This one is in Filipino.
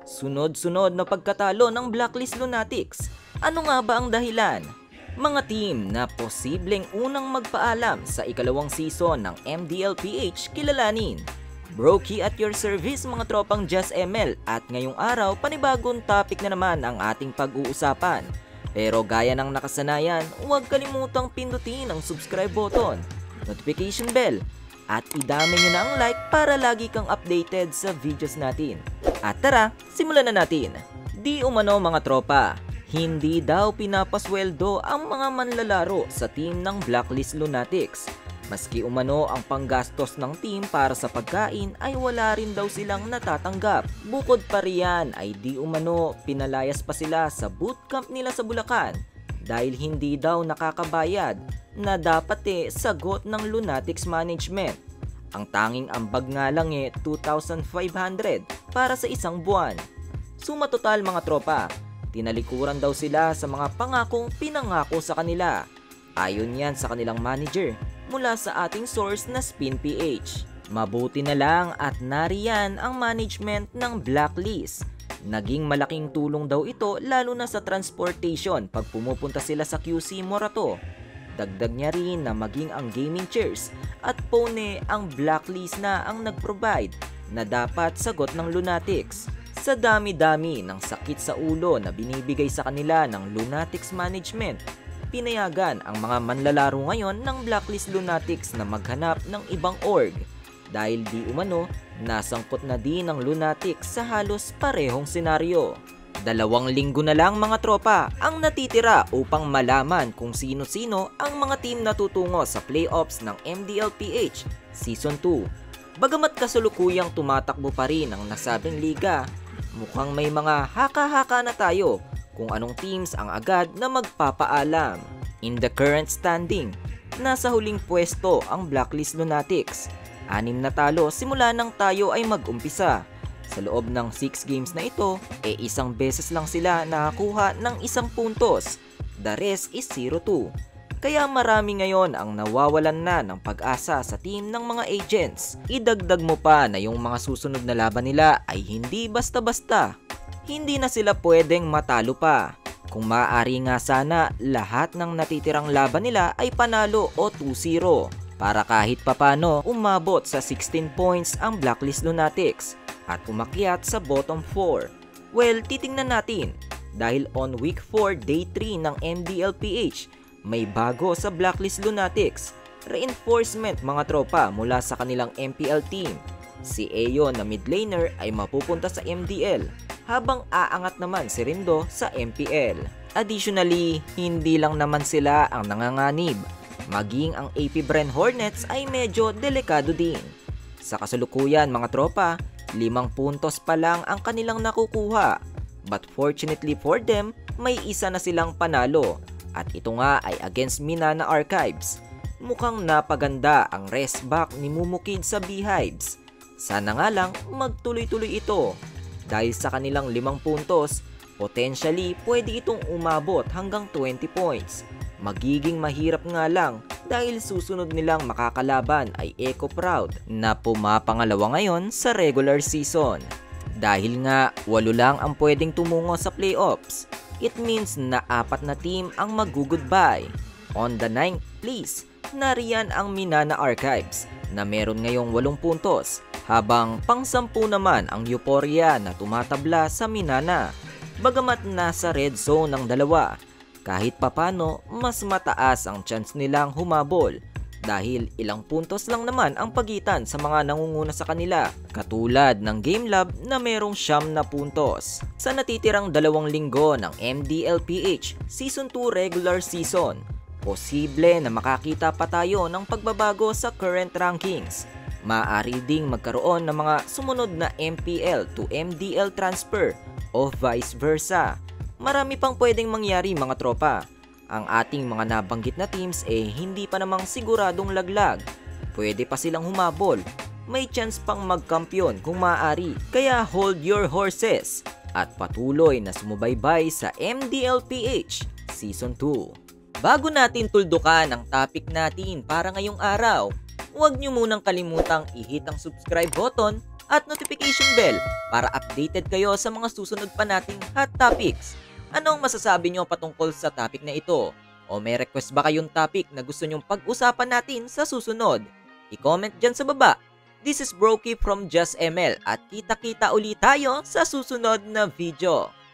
Sunod-sunod na pagkatalo ng Blacklist Lunatics. Ano nga ba ang dahilan? Mga team na posibleng unang magpaalam sa ikalawang season ng MDLPH kilalanin. Brokey at your service mga tropang Just ML, at ngayong araw panibagong topic na naman ang ating pag-uusapan. Pero gaya ng nakasanayan, huwag kalimutang pindutin ang subscribe button, notification bell, at idami nyo na ang like para lagi kang updated sa videos natin. At tara, simulan na natin. Di umano mga tropa, hindi daw pinapasweldo ang mga manlalaro sa team ng Blacklist Lunatics. Maski umano ang panggastos ng team para sa pagkain ay wala rin daw silang natatanggap. Bukod pa riyan ay di umano pinalayas pa sila sa bootcamp nila sa Bulacan dahil hindi daw nakakabayad na dapat sagot ng Lunatics Management. Ang tanging ambag nga lang 2,500 para sa isang buwan. Suma total mga tropa, tinalikuran daw sila sa mga pangakong pinangako sa kanila. Ayon yan sa kanilang manager mula sa ating source na SpinPH. Mabuti na lang at nariyan ang management ng Blacklist. Naging malaking tulong daw ito lalo na sa transportation pag pumupunta sila sa QC Morato. Dagdag niya rin na maging ang gaming chairs at phone ang Blacklist na ang nag-provide na dapat sagot ng Lunatics. Sa dami-dami ng sakit sa ulo na binibigay sa kanila ng Lunatics Management, pinayagan ang mga manlalaro ngayon ng Blacklist Lunatics na maghanap ng ibang org dahil di umano nasangkot na din ng Lunatics sa halos parehong senaryo. 2 linggo na lang mga tropa ang natitira upang malaman kung sino-sino ang mga team na tutungo sa playoffs ng MDLPH Season 2. Bagamat kasalukuyang tumatakbo pa rin ang nasabing liga, mukhang may mga haka-haka na tayo kung anong teams ang agad na magpapaalam. In the current standing, nasa huling pwesto ang Blacklist Lunatics. 6 na talo simula nang tayo ay mag-umpisa. Sa loob ng 6 games na ito, isang beses lang sila nakakuha ng 1 puntos. The rest is 0-2. Kaya marami ngayon ang nawawalan na ng pag-asa sa team ng mga agents. Idagdag mo pa na yung mga susunod na laban nila ay hindi basta-basta. Hindi na sila pwedeng matalo pa. Kung maaari nga sana, lahat ng natitirang laban nila ay panalo o 2-0 para kahit papano umabot sa 16 points ang Blacklist Lunatics at umakyat sa bottom 4. Well, titingnan natin dahil on week 4 day 3 ng MDLPH may bago sa Blacklist Lunatics. Reinforcement mga tropa mula sa kanilang MPL team. Si Aeon na mid laner ay mapupunta sa MDL habang aangat naman si Rindo sa MPL. Additionally, hindi lang naman sila ang nanganganib. Maging ang AP Bren Hornets ay medyo delikado din. Sa kasalukuyan mga tropa, 5 puntos pa lang ang kanilang nakukuha. But fortunately for them, may isa na silang panalo. At ito nga ay against Minana Archives. Mukhang napaganda ang rest back ni Mumukid sa Beehives. Sana nga lang magtuloy-tuloy ito. Dahil sa kanilang 5 puntos, potentially pwede itong umabot hanggang 20 points. Magiging mahirap nga lang dahil susunod nilang makakalaban ay Echo Proud na pumapangalawa ngayon sa regular season. Dahil nga 8 lang ang pwedeng tumungo sa playoffs, it means na 4 na team ang mag-goodbye. On the 9th place, nariyan ang Minana Archives na meron ngayong 8 puntos, habang pang-10 naman ang Euphoria na tumatabla sa Minana. Bagamat nasa red zone ng dalawa, kahit papano mas mataas ang chance nilang humabol dahil ilang puntos lang naman ang pagitan sa mga nangunguna sa kanila, katulad ng Gamelab na merong 9 na puntos. Sa natitirang 2 linggo ng MDLPH Season 2 regular season, posible na makakita pa tayo ng pagbabago sa current rankings. Maaari ding magkaroon ng mga sumunod na MPL to MDL transfer o vice versa. Marami pang pwedeng mangyari mga tropa. Ang ating mga nabanggit na teams hindi pa namang siguradong laglag. Pwede pa silang humabol. May chance pang magkampiyon kung maaari. Kaya hold your horses at patuloy na sumubaybay sa MDLPH Season 2. Bago natin tuldukan ang topic natin para ngayong araw, huwag nyo munang kalimutang i-hit ang subscribe button at notification bell para updated kayo sa mga susunod pa nating hot topics. Anong masasabi nyo patungkol sa topic na ito? O may request ba kayong topic na gusto nyong pag-usapan natin sa susunod? I-comment dyan sa baba. This is Brokey from Just ML at kita-kita ulit tayo sa susunod na video.